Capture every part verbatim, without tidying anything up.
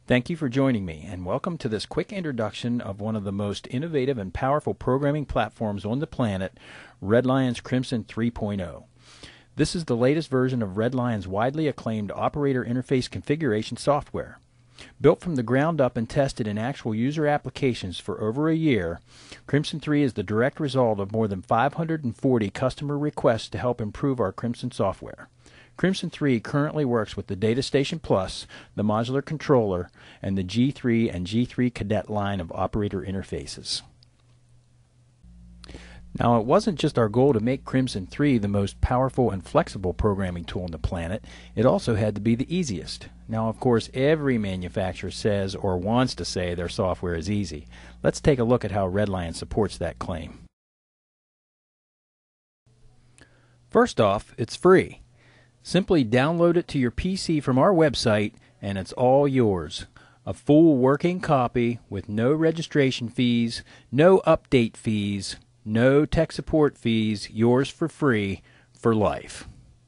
Thank you for joining me, and welcome to this quick introduction of one of the most innovative and powerful programming platforms on the planet, Redlion's Crimson three point oh. This is the latest version of Redlion's widely acclaimed operator interface configuration software. Built from the ground up and tested in actual user applications for over a year, Crimson three is the direct result of more than five hundred forty customer requests to help improve our Crimson software. Crimson three currently works with the DataStation Plus, the Modular Controller, and the G three and G three Cadet line of operator interfaces. Now, it wasn't just our goal to make Crimson three the most powerful and flexible programming tool on the planet, it also had to be the easiest. Now, of course, every manufacturer says or wants to say their software is easy. Let's take a look at how Redlion supports that claim. First off, it's free. Simply download it to your P C from our website and it's all yours. A full working copy with no registration fees, no update fees, no tech support fees, yours for free for life.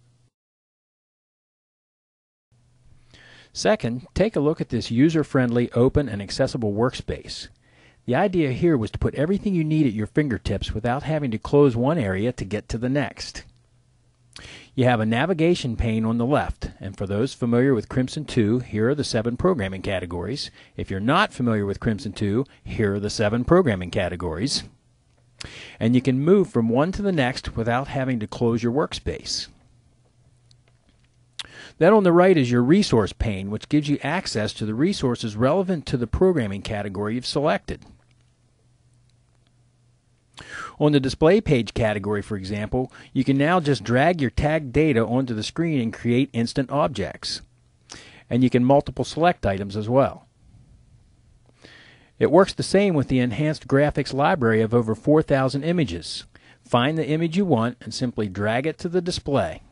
Second, take a look at this user-friendly, open, and accessible workspace. The idea here was to put everything you need at your fingertips without having to close one area to get to the next. You have a navigation pane on the left, and for those familiar with Crimson two, here are the seven programming categories. If you're not familiar with Crimson two, here are the seven programming categories. And you can move from one to the next without having to close your workspace. Then on the right is your resource pane, which gives you access to the resources relevant to the programming category you've selected. On the display page category, for example, you can now just drag your tagged data onto the screen and create instant objects. And you can multiple select items as well. It works the same with the enhanced graphics library of over four thousand images. Find the image you want and simply drag it to the display.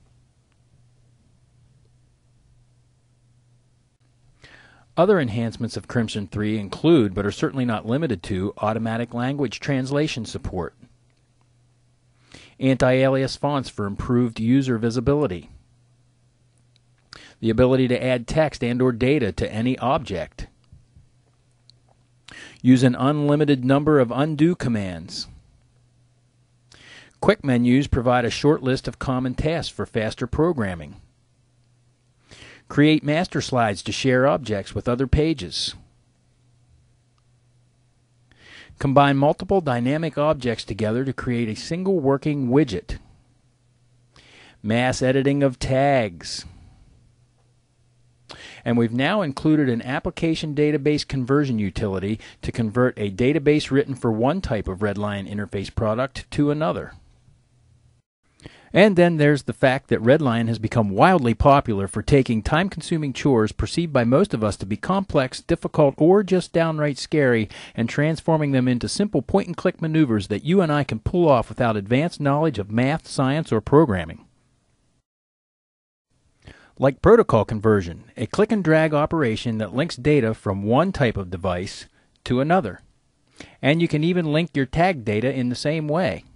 Other enhancements of Crimson three include, but are certainly not limited to, automatic language translation support, anti-alias fonts for improved user visibility, the ability to add text and or data to any object, use an unlimited number of undo commands. Quick menus provide a short list of common tasks for faster programming. Create master slides to share objects with other pages. Combine multiple dynamic objects together to create a single working widget. Mass editing of tags. And we've now included an application database conversion utility to convert a database written for one type of Redlion interface product to another. And then there's the fact that Redlion has become wildly popular for taking time-consuming chores perceived by most of us to be complex, difficult, or just downright scary and transforming them into simple point-and-click maneuvers that you and I can pull off without advanced knowledge of math, science, or programming. Like protocol conversion, a click-and-drag operation that links data from one type of device to another. And you can even link your tag data in the same way.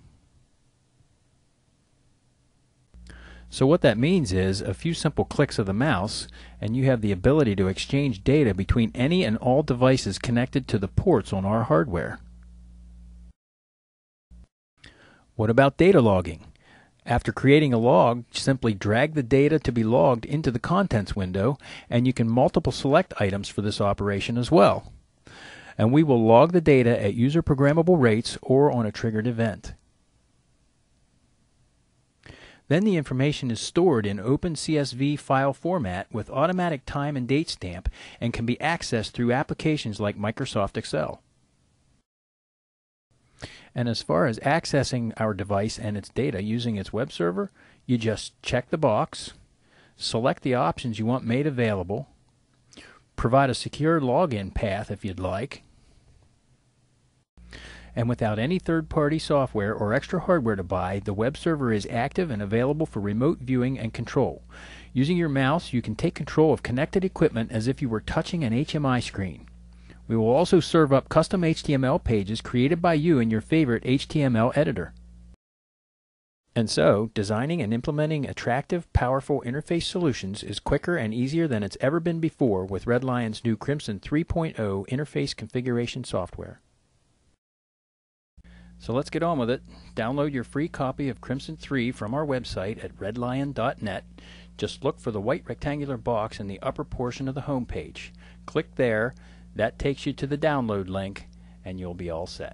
So what that means is a few simple clicks of the mouse and you have the ability to exchange data between any and all devices connected to the ports on our hardware. What about data logging? After creating a log, simply drag the data to be logged into the contents window and you can multiple select items for this operation as well. And we will log the data at user programmable rates or on a triggered event. Then the information is stored in OpenCSV file format with automatic time and date stamp and can be accessed through applications like Microsoft Excel. And as far as accessing our device and its data using its web server, you just check the box, select the options you want made available, provide a secure login path if you'd like, and without any third-party software or extra hardware to buy, the web server is active and available for remote viewing and control. Using your mouse, you can take control of connected equipment as if you were touching an H M I screen. We will also serve up custom H T M L pages created by you in your favorite H T M L editor. And so, designing and implementing attractive, powerful interface solutions is quicker and easier than it's ever been before with Red Lion's new Crimson three point oh interface configuration software. So let's get on with it. Download your free copy of Crimson three from our website at red lion dot net. Just look for the white rectangular box in the upper portion of the home page. Click there. That takes you to the download link, and you'll be all set.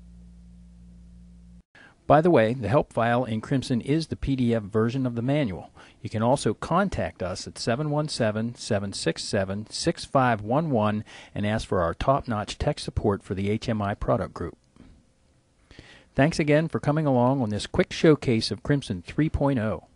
By the way, the help file in Crimson is the P D F version of the manual. You can also contact us at seven one seven, seven six seven, six five one one and ask for our top-notch tech support for the H M I product group. Thanks again for coming along on this quick showcase of Crimson three point oh.